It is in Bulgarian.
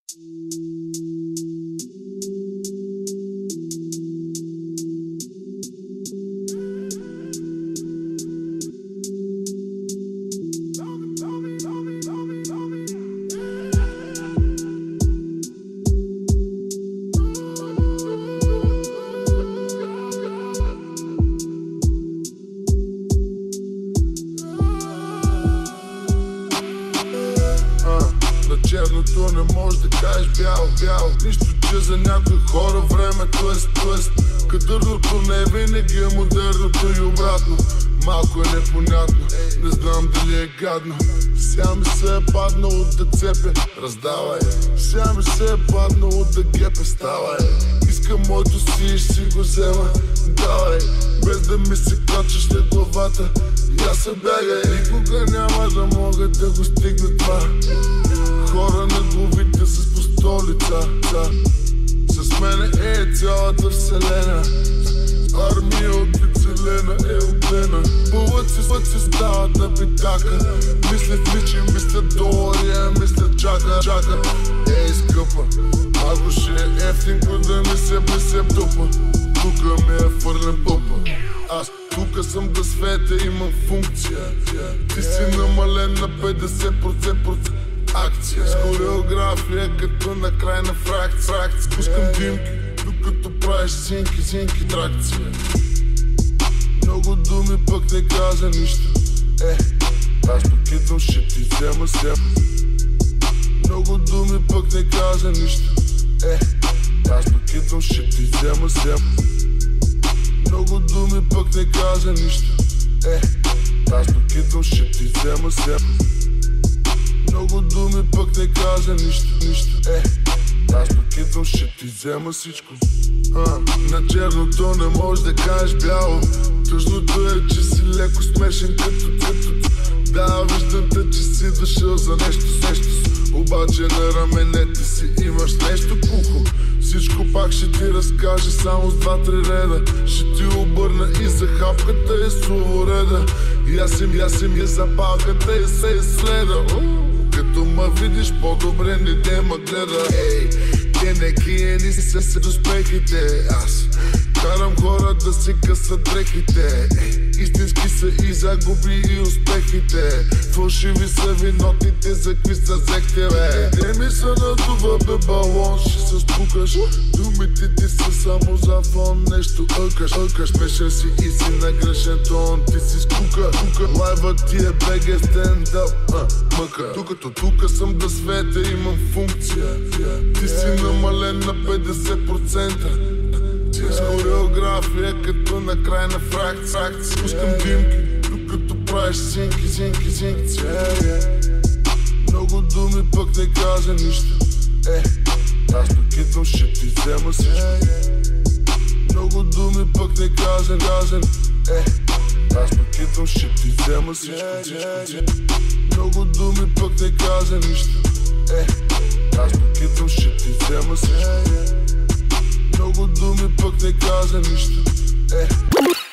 Черното не може да кажеш бяло. Нищо, че за някои хора времето е твъст. Кадърното не е винаги е модерното и обратно. Малко е непонятно, не знам дали е гадно. Сега ми се е паднало да цепе, раздавай. Сега ми се е паднало да гепе, ставай. Искам моето си и си го взема, давай. Без да ми се качаш на главата, я се бягай. Никога няма да мога да го стигна това. Хора на главите с по столица. С мене е цялата вселена. Армия от зелена е облена. Път си стават на питака. Мислят личи, мислят долари, мислят чака. Ей, скъпа, ако ще е ефтинко да не се тупа. Тука ми е фърлен пъпа. Аз тука съм да света, имам функция. Ти си намален на 50% акция. С хореография като на край на фракция. Спускам димки, докато правиш зинки тракция. Много думи пък не каза нищо. Аз пък идвам, ще ти взема сега. Много думи пък не каза нищо. Аз пък идвам, ще ти взема сега. Много думи пък не каза нищо. Аз пък идвам, ще ти взема сега. Много думи пък не каза нищо. Аз пък идвам, ще ти взема всичко. На черното не можеш да кажеш бяло. Тъжното е, че си леко смешен като. Да, виждам те, че си дошъл за нещо. Обаче на раменете си имаш нещо кухо. Всичко пак ще ти разкаже само с 2-3 реда. Ще ти обърна и за хапката и словореда. Ясим е за палката и се изследа. Като ма видиш по-добре не те ма гледа. Те не киени са с успехите. Аз карам хора да си късат дрехите. Истински са и загуби и успехите. Фалшиви са винотните, за какви са взехте, бе. Те ми са надува, бе, балон, ще се спукаш. Думите ти са само за фон, нещо ъкаш. Смешен си и си на грешен тон, ти си скука. Лайвът ти е беге стендъп, мъка. Докато тука съм да света, имам функция. Ти си намален на 50%. С хореография като на край на фракция. Спускам димки, докато правиш зинки. Много думи пък не каза нищо. Аз пък идвам, ще ти взема всичко. Много думи пък не каза. Аз пък идвам, ще ти взема всичко. Много думи пък не каза нищо. Аз пък идвам, ще ти взема всичко. Много думи пък не каза нищо.